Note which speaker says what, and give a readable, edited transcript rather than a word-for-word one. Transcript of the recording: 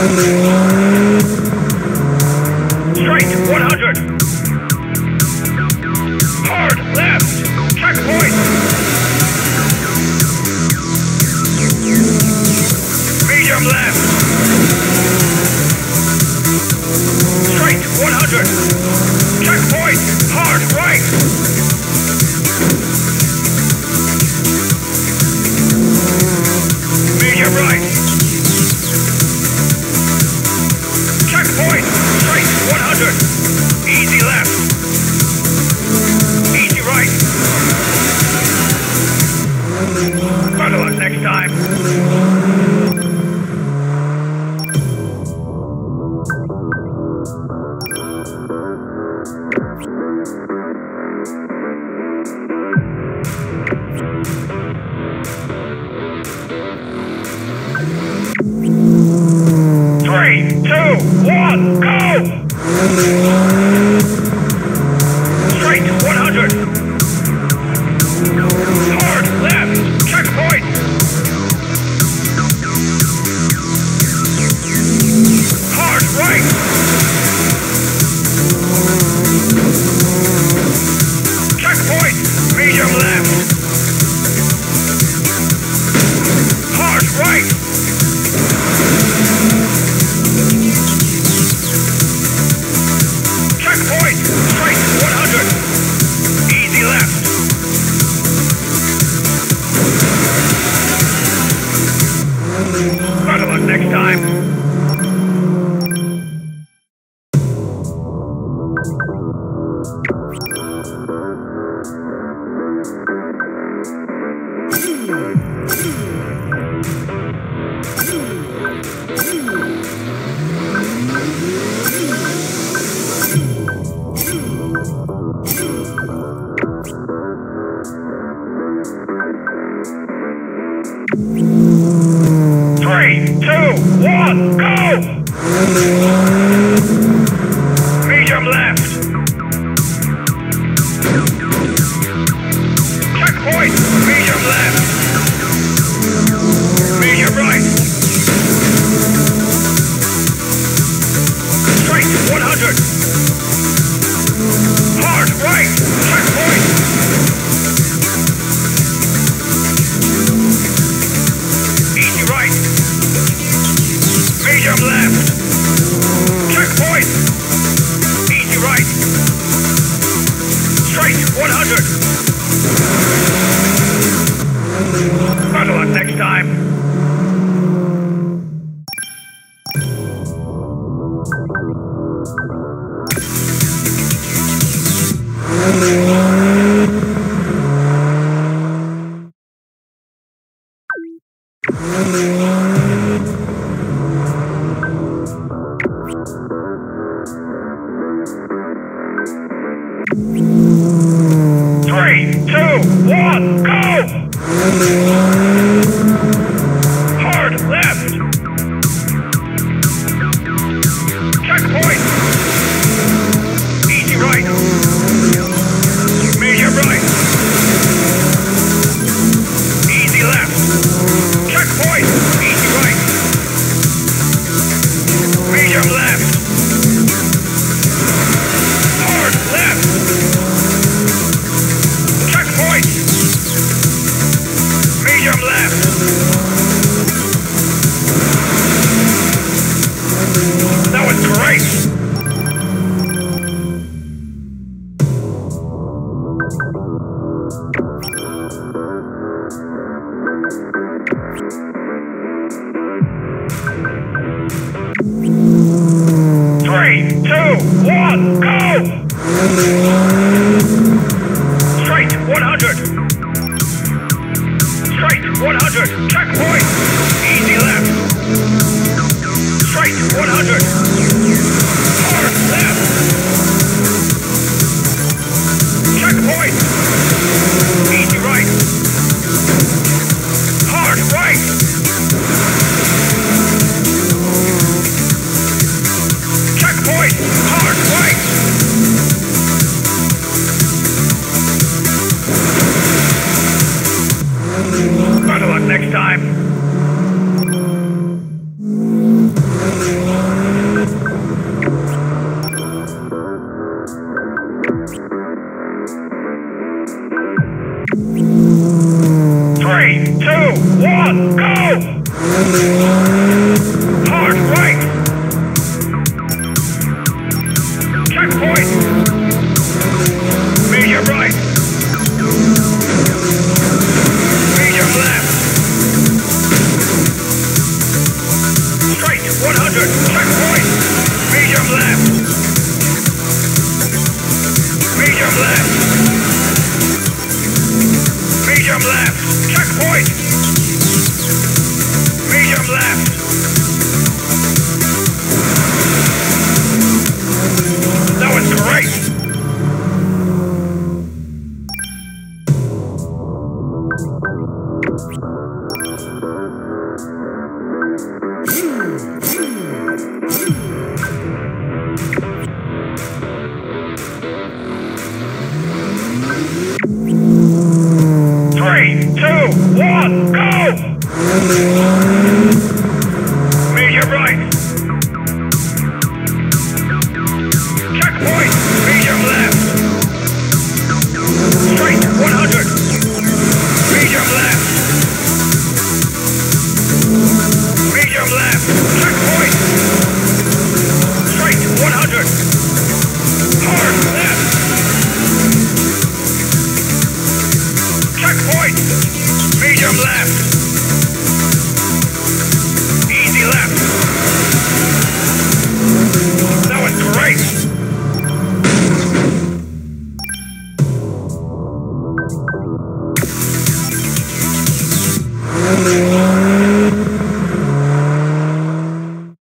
Speaker 1: Straight 100. Hard left. Checkpoint. Medium left. Straight 100. Checkpoint. Hard right. Medium right. Checkpoint. Straight 100. Easy left. Easy right. Better luck next time. 3, 2, 1, go! Straight 100. Hard left. Checkpoint. Hard right. Checkpoint. Medium left. Hard right. Checkpoint. Straight 100. Easy left. Better luck next time. 3, 2, 1, go! Medium left. Checkpoint. Medium left. Medium right. Straight 100. Hard right. Checkpoint. Easy right. Medium left. Checkpoint. Easy right. Straight 100. Better luck next time. 3, 2, 1, go! Hard left. Checkpoint. Easy right. Medium right. Easy left. Checkpoint. Easy right. Medium left. Hard left. Checkpoint. Medium left. That was great. 3, 2, 1, go! Straight 100. Straight 100. Checkpoint. Easy left. Straight 100. Hard left. Checkpoint. Easy right. Hard right. Checkpoint. Hard right. Better luck next time. 100. Checkpoint. Medium left. Medium left. Medium left. Checkpoint. Medium left. That was great. 3, 2, 1, go! Medium right. Checkpoint. Medium left. Straight 100. Medium left. Medium left. Checkpoint. Straight 100. Hard left. Checkpoint. Medium left. Easy left. That was great.